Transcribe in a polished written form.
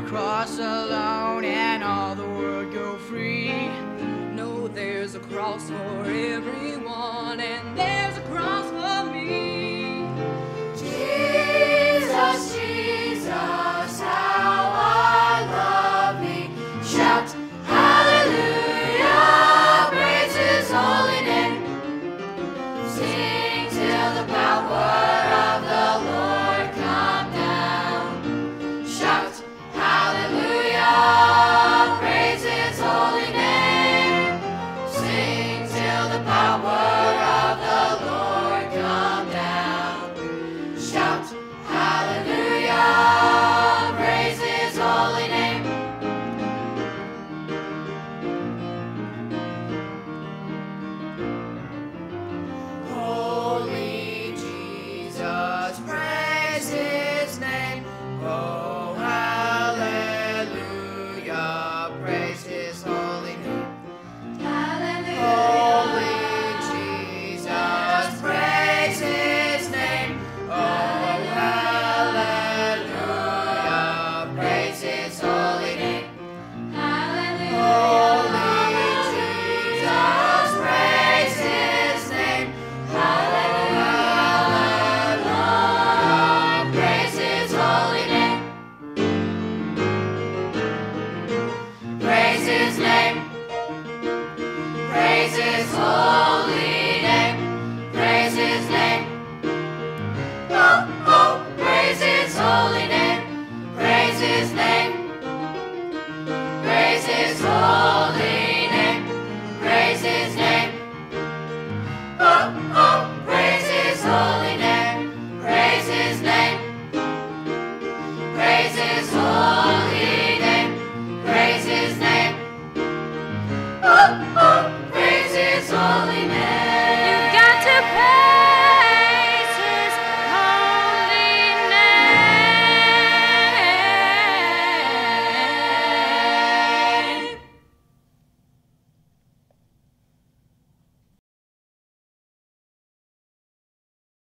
cross alone and all the world go free. No, there's a cross for everyone, and there's a cross for me. Jesus, Jesus, how I love thee. Shout hallelujah, praise his holy name. Sing till the power of the Lord come down. Shout hallelujah, praise his holy name. Sing till the power of the Lord come down. Shout hallelujah, praise his holy name. Holy Jesus, praise his name. Oh, hallelujah, praise his holy name. Holy Jesus, praise his name. Oh, hallelujah, praise his holy name. Holy Jesus, praise his name. Hallelujah, praise his holy name. Praise his name. Praise his holy name. Praise his name. Oh, oh, praise his holy name. Praise his name. Praise his holy name. Praise his name. Oh, oh, praise his holy name.